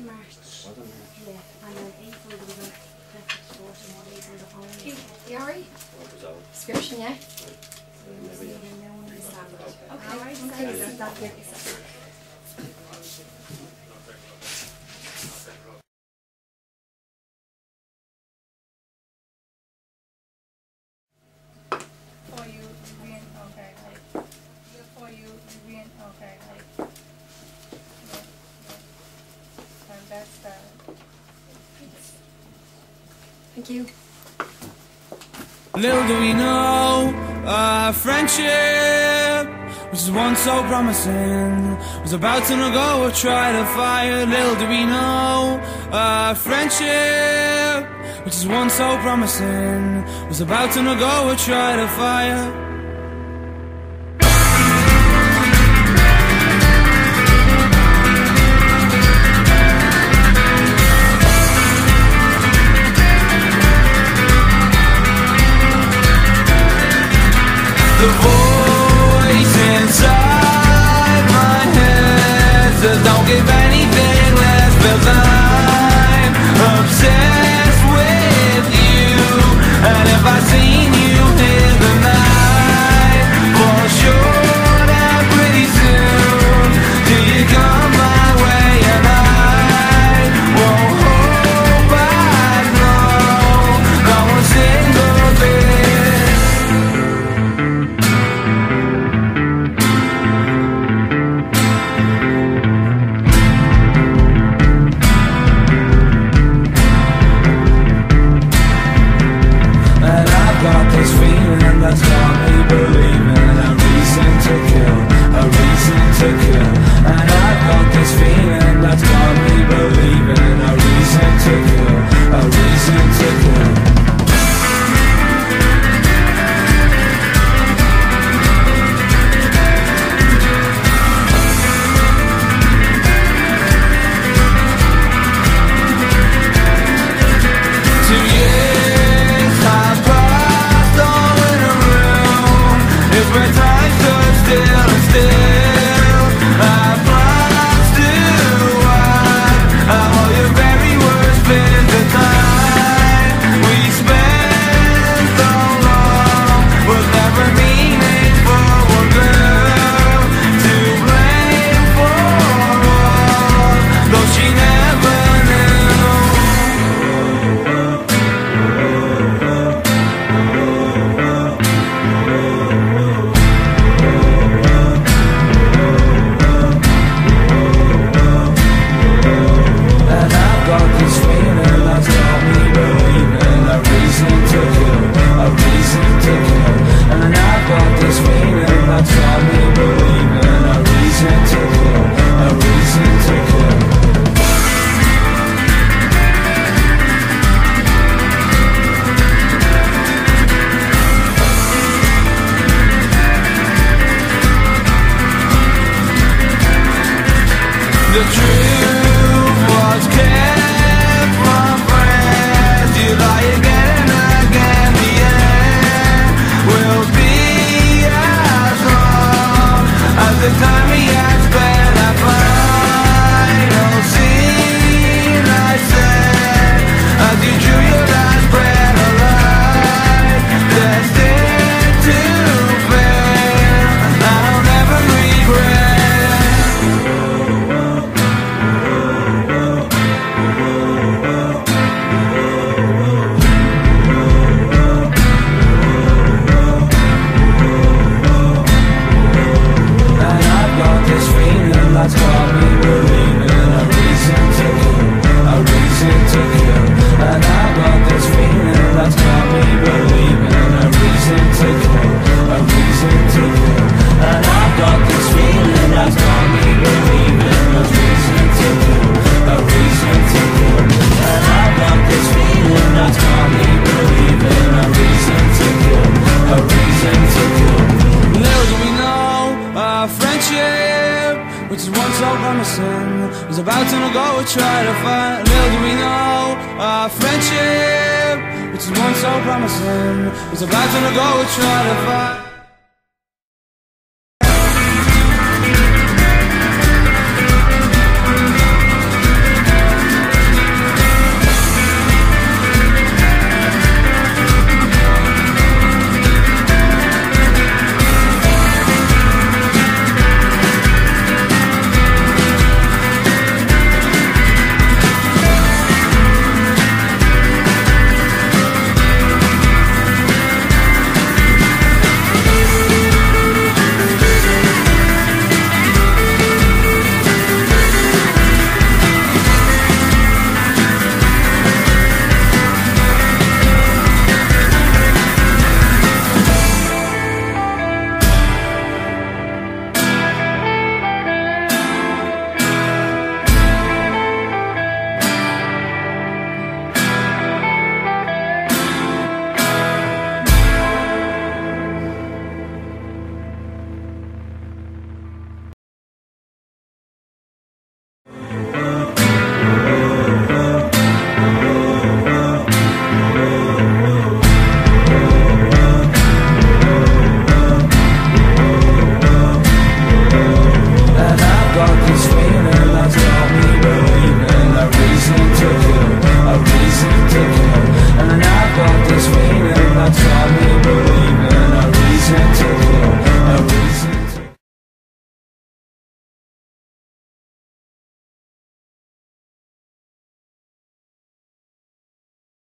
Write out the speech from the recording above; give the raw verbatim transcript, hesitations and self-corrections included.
of March. Yeah, and then April there was a breakfast sport and then April the following. You, you alright? Subscription, yeah? Okay, Alright, okay, so that here. For you, you win, okay, like, for you, you win, okay, like, yeah, yeah, and that's the, Thank you. Little do we know, our friendship, which is once so promising, was about to go or try to fire. Little do we know, our friendship, which is once so promising, was about to go or try to fire. The voice inside my head says don't give anything less, because I'm obsessed with you. And if I seen you here tonight, for sure that pretty soon till you come my way, and I won't hold back, no, not one single bit. That's got me believing a reason to kill, a reason to kill. And I've got this feeling that's got me believing a reason to kill, a reason to kill. Two years have passed all in a room. It's where time stood still and still our plans to what? All your very worst been the time we spent so long was never meaningful. One girl to blame for all, though she never knew. And I've got this feeling that's got me believing a reason to kill, a reason to kill. And I've got this feeling that's got me believing a reason to kill, a reason to kill. The truth was kept from friends. You lie again and again. The end will be as long as the time we had spent. That final scene I said as you drew your last breath alive, destined to fail. I'll never regret. That's got me believing a reason to kill, a reason to kill. And I've got this feeling that's got me believing a reason to kill, a reason to kill. And I've got this feeling that's got me believing a reason to kill, a reason to kill. And I've got this feeling that's got me believing a reason to kill, a reason to kill. Little do we know our friendship, which is once so promising, was about to go or try to fight. Little do we know our friendship, which is once so promising, was about to go or try to fight.